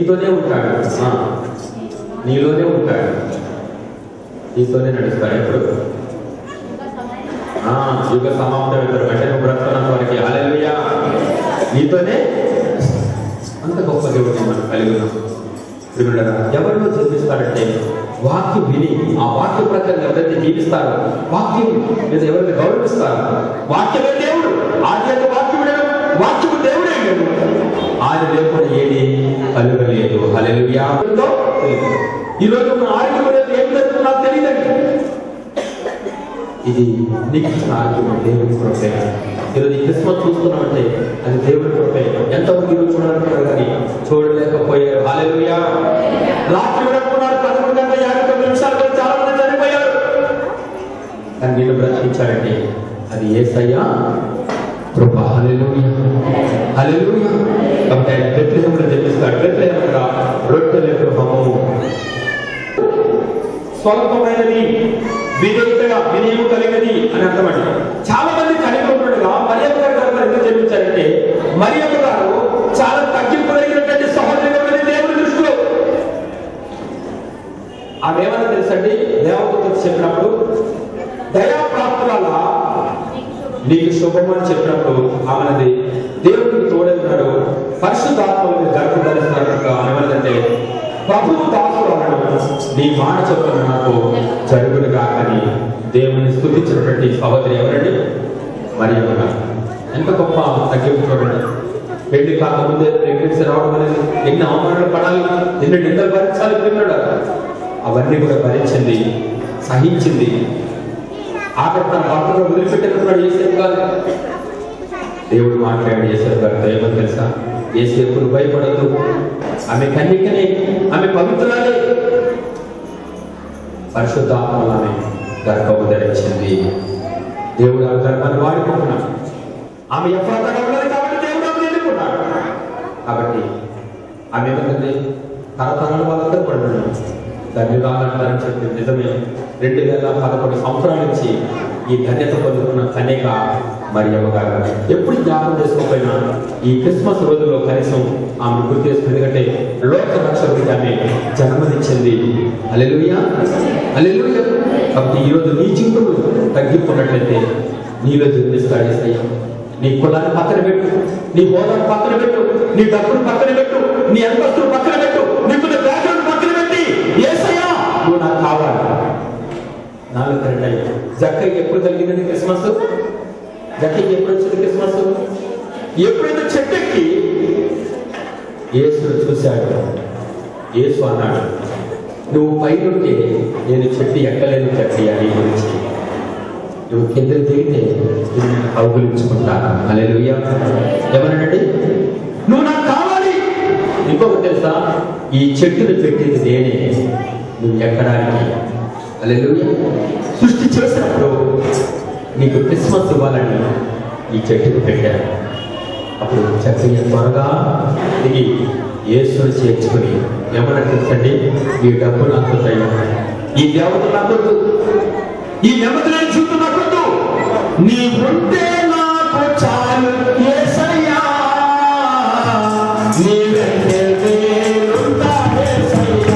నీతోనే ఉంటాడు, నీలోనే ఉంటాడు, నీతోనే నడుస్తాడు. ఎప్పుడు యుగ సమాప్తం ఇద్దరు అంటే నువ్వు బ్రతుకున్నంత వరకు. హల్లెలూయా. నీతోనే. అంత గొప్ప దేవుడిని మనం కలిగి ఉన్నాం. ఎవరిలో జన్మిస్తారంటే వాక్యం విని ఆ వాక్య ప్రకారం ఎవరైతే జీవిస్తారో, వాక్యం మీద ఎవరైతే గౌరవిస్తారో, వాక్యమే దేవుడు. ఆది వాక్యముడు, వాక్యము దేవుడే. ఆయన లేకుండా ఏది కలుగలేదు. హల్లెలూయా. ఈరోజు మన ఆరోగ్యం అనేది ఏం జరుగుతుందో నాకు తెలియదండి. ఇది నీకు ఇచ్చిన ఆరోగ్యం దేవుడి కృపే. ఈరోజు క్రిస్మస్ చూస్తున్నామంటే అది దేవుడి కృపే. ఎంతమంది ఈరోజు చూడాలనుకున్నారు కానీ చూడలేకపోయారు. హల్లెలూయా. రాత్రి అనుకున్నారు 11:59 చాలా మంది చనిపోయారు. కానీ నిన్ను బ్రతికించాడంటే అది యేసయ్య కృప. హల్లెలూయా. హల్లెలూయా. కాబట్టి ఆయన బెత్లెహేములో జన్మిస్తాడు. బెత్లెహేము అనగా రొట్టెల గృహము. స్వల్పమైనది, విధేయతగా వినయము కలిగినది అని అర్థమండి. చాలా మంది చనిపోతుండగా మరియమ్మ గారు ఎందుకు జన్మించారంటే మరియమ్మ గారు చాలా తగ్గింపు కలిగినటువంటి సహోదరి దేవుడి దృష్టిలో. ఆమె ఏమన్నా తెలుసండి, దేవదూత చెప్పినప్పుడు దయాప్రాప్తురాల నీకు శుభం అని చెప్పినప్పుడు ఆమెనది దేవుడికి తోడైనాడు, పరిశుద్ధాత్మని గర్భం ధరిస్తున్నట్టు ఆమెదంటే ప్రభువు దాసురాలను నీ మాట చొప్పున నాకు జరుగునుగా అని దేవుని స్తుతించినటువంటి సహోదరి ఎవరండి? మరియమ్మ గారు. ఎంత గొప్ప తగ్గింపు చూడండి. పెళ్లి కాకముందే ప్రెగ్నెన్సీ రావడం అనేది ఎన్ని అవమానాలు పడాలి, ఎన్ని నిందలు భరించాలి ప్రియులారా. అవన్నీ కూడా భరించింది, సహించింది. ఆఖరి తన భర్తను వదిలిపెట్టుకున్నాడు యేసేపు గారు. దేవుడు మాట్లాడి యేసేపు గారితో ఏమని తెలుసా? యేసేపును భయపడద్దు, ఆమె కన్యకనే, ఆమె పవిత్రాలే, పరిశుద్ధాత్మలో ఆమె గర్భము ధరించింది. దేవుడు ఆ గర్భాన్ని వాడుకుంటున్నాడు. ఆమె యెహోవాతో ఉన్నది కాబట్టి దేవుడు ఆమెను ఎన్నుకున్నాడు. కాబట్టి ఆమె ఏమంటుంది? తరతరాల వాళ్ళందరూ పడుతున్నాడు ధన్యురాలంటారని చెప్పి నిజమే. 2011 సంవత్సరాల నుంచి ఈ ధన్యత పొందుకున్న కన్యక మరియమ్మ గారు. ఎప్పుడు జ్ఞాపకం చేసుకోకపోయినా ఈ క్రిస్మస్ రోజుల్లో కనీసం ఆమె గుర్తు చేసుకుంది. ఎందుకంటే లోక రక్షకుడికి ఆమె జన్మనిచ్చింది. హల్లెలూయా. హల్లెలూయా. కాబట్టి ఈరోజు నీ జీవితంలో తగ్గిపోయినట్లయితే నీలో జన్మిస్తాడు యేసయ్య. నీ కులాన్ని పక్కన పెట్టు, నీ హోదాను పక్కన పెట్టు, నీ డబ్బును పక్కన పెట్టు, నీ అంతస్తును పక్కన పెట్టు, నీకున్న బ్యాక్గ్రౌండ్ పక్కన పెట్టి యేసయ్య నువ్వు నాకు కావాలి. 4 జక్కయ్య ఎప్పుడు జరిగిందండి క్రిస్మస్? జక్కయ్య ఎప్పుడు వచ్చింది క్రిస్మస్? ఎప్పుడైతే చెట్టెక్కి యేసును చూశాడు, యేసు అన్నాడు, నువ్వు పైనుంటే నేను చెట్టు ఎక్కలేను జక్కయ్య, నీ గురించి నువ్వు కింద దిగితే నేను కౌగులించుకుంటాను. హల్లెలూయా. ఏమన్నాడండి? నువ్వు నాకు కావాలి. ఇంకొకటి తెలుసా? ఈ చెట్టును పెట్టింది నేనే నువ్వు ఎక్కడానికి. హల్లెలూయా. సృష్టి చేసినప్పుడు నీకు క్రిస్మస్ ఇవ్వాలని ఈ చెట్టుకు పెట్టాను. అప్పుడు చక్కగా త్వరగా దిగి యేసుని చేర్చుకుని ఏమన్నా తెలుసండి? ఈ డబ్బు నాకు తయారు, ఈ దేవత నాకు, ఈ నెమ్మదిని చూస్తూ నాకు నీ ఉంటే నాకు చాలు యేసయ్యా, నీ వెంటే నేనుంటా యేసయ్యా.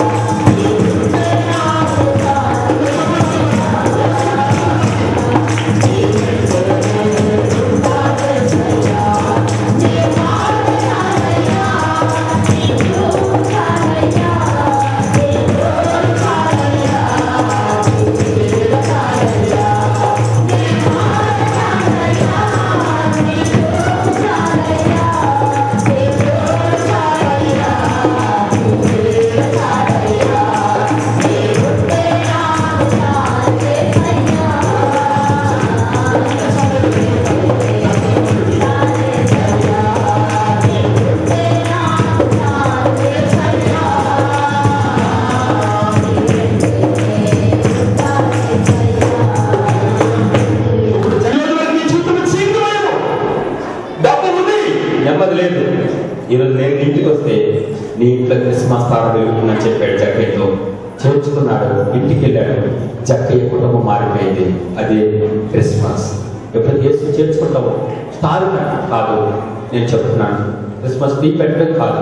ఈరోజు నేను ఇంటికి వస్తే నీ ఇంట్లో క్రిస్మస్ తార వెలుగుతుందని చెప్పాడు. జక్కయ్యతో చేర్చుకున్నాడు, ఇంటికి వెళ్ళాడు. జక్కయ్య కుటుంబం మారిపోయింది. అదే క్రిస్మస్. ఎప్పుడు యేసు చేర్చుకుంటావు స్టార్ కాదు, నేను చెప్తున్నాను. క్రిస్మస్ ట్రీ పెట్టడం కాదు,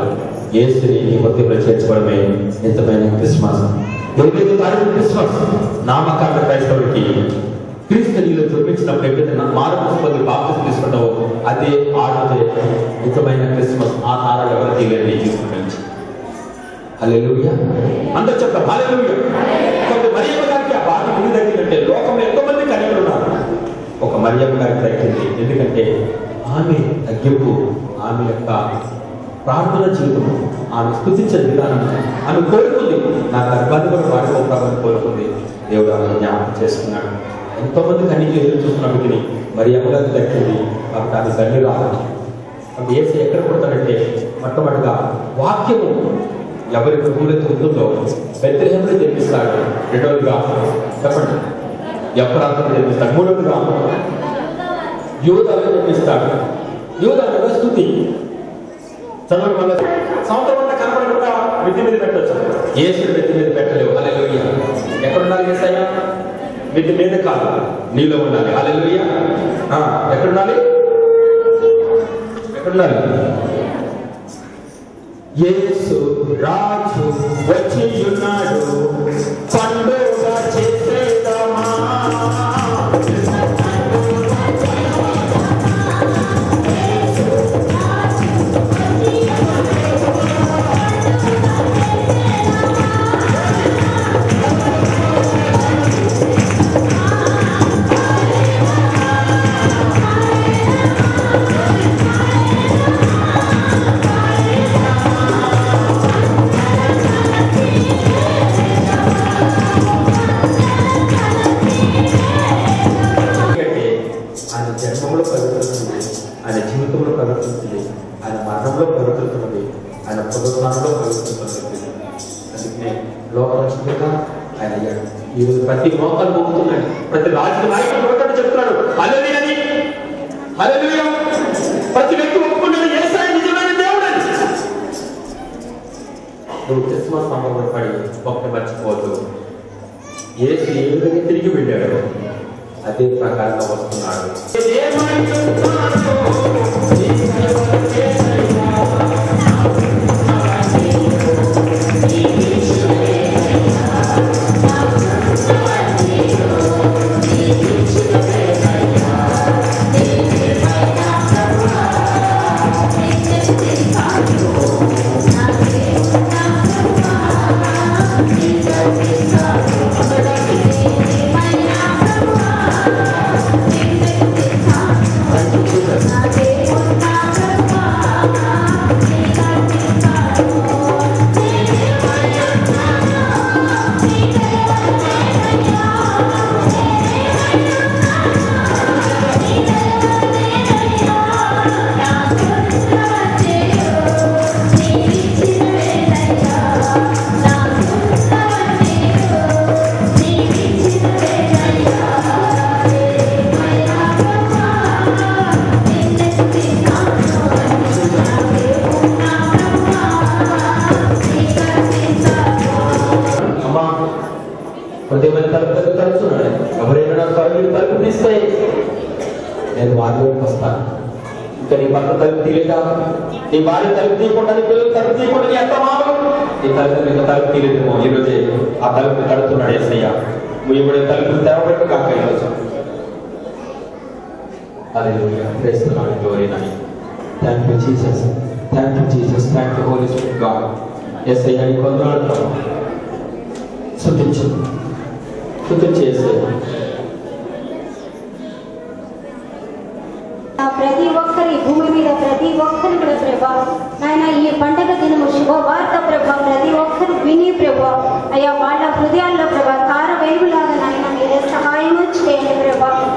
యేసుని నీ హృదయంలో చేర్చుకోవడమే నిజమైన క్రిస్మస్. 25వ తారీఖు క్రిస్మస్. నామకార్థ క్రైస్తవుడికి క్రీస్తు నీలో చూపించినప్పుడు ఎప్పుడైతే మార్పు పొంది బాప్తిసం తీసుకుంటావో అదే ఆడితే నిజమైన క్రిస్మస్. ఆ తారాలు ఎవరు తీయలేదు నీ జీవితం నుంచి. హల్లెలూయా. అందరూ చెప్తాం హల్లెలూయా. కొంత మరియమ్మ గారికి ఆ బాధ గురి తగ్గిందంటే లోకంలో ఎంతో మంది కన్యలు ఉన్నారు, ఒక మరియమ్మ గారికి తగ్గింది. ఎందుకంటే ఆమె తగ్గింపు, ఆమె యొక్క ప్రార్థన జీవితము, ఆమె స్తుతించే విధానం, ఆమె కోరుకుంది నా గర్భాన్ని కూడా వాడుకోవాలని కోరుకుంది. దేవుడు ఆమె జ్ఞాపకం చేసుకున్నాడు. ఎంతో మంది కన్నీళ్ళు ఎదురు చూస్తున్నప్పటికీ మరియమ్మ గారికి దక్కింది. కాబట్టి ఆమె తల్లి రావాలి. అప్పుడు యేసు ఎక్కడ పుడతాడంటే మొట్టమొదటిగా వాక్యము ఎవరి ప్రభువులతో ఉంటుందో బెత్లెహేములో జన్మిస్తాడు. రెండవదిగా చెప్పండి ఎఫ్రాతాలో జన్మిస్తాడు. మూడవదిగా యూదాలో జన్మిస్తాడు. యూదాలో స్తుతి చదవడం వల్ల సంవత్సరం అంతా కనపడకుండా మిద్ది మీద పెట్టవచ్చు. యేసుని మిద్ది మీద పెట్టలేవు. హల్లెలూయా. ఎక్కడుండాలి యేసయ్య? మిద్ది మీద కాదు, నీలో ఉండాలి. హల్లెలూయా. ఎక్కడుండాలి? ఎక్కడుండాలి? యేసు రాజు వచ్చి ఉన్నాడు, పండుగ చేసేదమా. జన్మంలో పవిత్రతుంది, ఆయన జీవితంలో పవిత్రతుంది, ఆయన మరణంలో పవిత్రతుంది, ఆయన పునరుత్థానంలో పవిత్రతుంది. అందుకనే లోకరక్షకుడుగా ఆయన అయ్యాడు. ఈరోజు ప్రతి మోకాలు మోగుతున్నాడు, ప్రతి రాజకీయ నాయకుడు నోటని చెప్తున్నాడు హల్లెలూయా అని. హల్లెలూయా. ప్రతి వ్యక్తి ఒప్పుకున్నాడు యేసయ్య నిజమైన దేవుడని. నువ్వు క్రిస్మస్ సంబరపడి ఒక్కటి మర్చిపోవద్దు. యేసు ఏ విధంగా తిరిగి వెళ్ళాడు అదే ప్రకారంగా వస్తున్నాడు. ఎవరైనా తలుపు తీస్తే నేను వారిలోకి వస్తాను. ఇంకా నీ భర్త తలుపు తీయలేదా? నీ భార్య తలుపు తీయకుండా, నీ పిల్లలు తలుపు తీయకుండా, నీ అత్త మామలు నీ తలుపు తీయలేదేమో. ఈరోజే ఆ తలుపు కడుతున్నాడు యేసయ్య. ముయ్యబడే తలుపు తెరవబెట్టు కాక ఈరోజు. Hallelujah. Praise the lord. Glory నాయన. Thank you Jesus. Thank you Jesus. Thank you holy spirit God. యేసయ్య నీ వందనాలు. స్తుతించు, స్తుతించేసే ప్రతి ఒక్కరి భూమి మీద ప్రతి ఒక్కరు కూడా ప్రభా నాయన ఈ పండగ దినము శుభవార్త ప్రభా ప్రతి ఒక్కరు విని ప్రభా అయ్యా వాళ్ళ హృదయాల్లో ప్రభా తార వెలుగులాగా నాయన మీరే సహాయం చేయండి ప్రభా.